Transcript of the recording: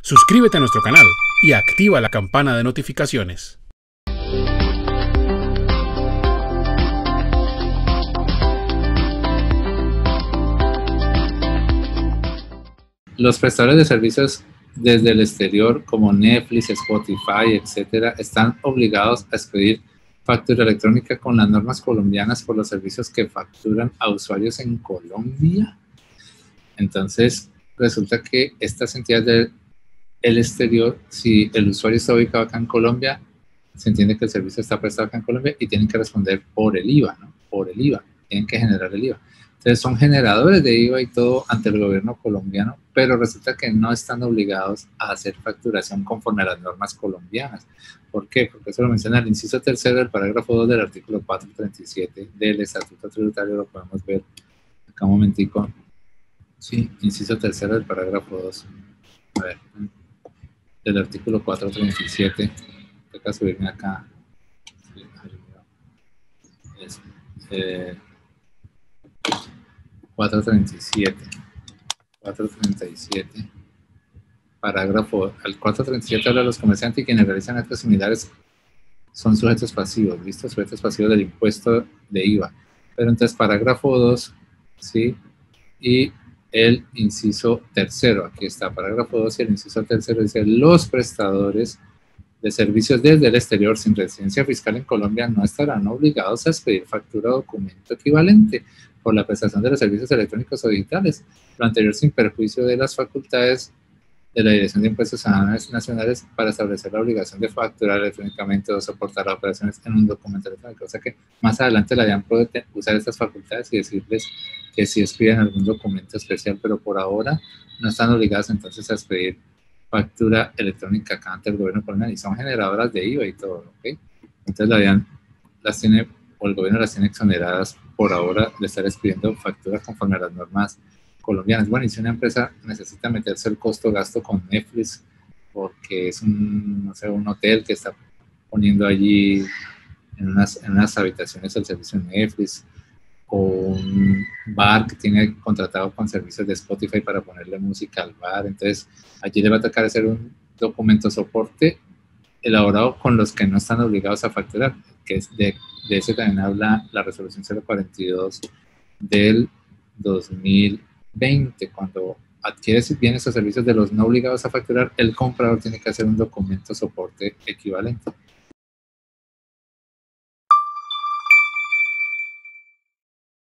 Suscríbete a nuestro canal y activa la campana de notificaciones. Los prestadores de servicios desde el exterior, como Netflix, Spotify, etcétera, están obligados a expedir factura electrónica con las normas colombianas por los servicios que facturan a usuarios en Colombia. Entonces, resulta que estas entidades del exterior, si el usuario está ubicado acá en Colombia, se entiende que el servicio está prestado acá en Colombia y tienen que responder por el IVA, ¿no? Por el IVA, tienen que generar el IVA. Entonces son generadores de IVA y todo ante el gobierno colombiano, pero resulta que no están obligados a hacer facturación conforme a las normas colombianas. ¿Por qué? Porque eso lo menciona el inciso tercero del parágrafo 2 del artículo 437 del Estatuto Tributario, lo podemos ver acá un momentico. Sí, inciso tercero del parágrafo 2. A ver, del artículo 437. Toca subirme acá. Es, 437, parágrafo, al 437 habla de los comerciantes y quienes realizan actos similares son sujetos pasivos, ¿listo? Sujetos pasivos del impuesto de IVA. Pero entonces, parágrafo 2, ¿sí? Y el inciso tercero, aquí está, parágrafo 2 y el inciso tercero dice, los prestadores de servicios desde el exterior sin residencia fiscal en Colombia no estarán obligados a expedir factura o documento equivalente por la prestación de los servicios electrónicos o digitales, lo anterior sin perjuicio de las facultades de la Dirección de Impuestos Nacionales para establecer la obligación de facturar electrónicamente o soportar las operaciones en un documento electrónico. O sea que más adelante la DIAN puede usar estas facultades y decirles que si expiden algún documento especial, pero por ahora no están obligados entonces a expedir factura electrónica acá ante el gobierno colombiano y son generadoras de IVA y todo, ¿ok? Entonces la DIAN las tiene, o el gobierno las tiene exoneradas por ahora de estar expidiendo facturas conforme a las normas colombianas. Bueno, y si una empresa necesita meterse el costo-gasto con Netflix porque es un, no sé, un hotel que está poniendo allí en unas habitaciones el servicio de Netflix, o un bar que tiene contratado con servicios de Spotify para ponerle música al bar, entonces allí le va a tocar hacer un documento soporte elaborado con los que no están obligados a facturar, que es de ese también habla la resolución 042 del 2020. Cuando adquieres bienes o servicios de los no obligados a facturar, el comprador tiene que hacer un documento soporte equivalente.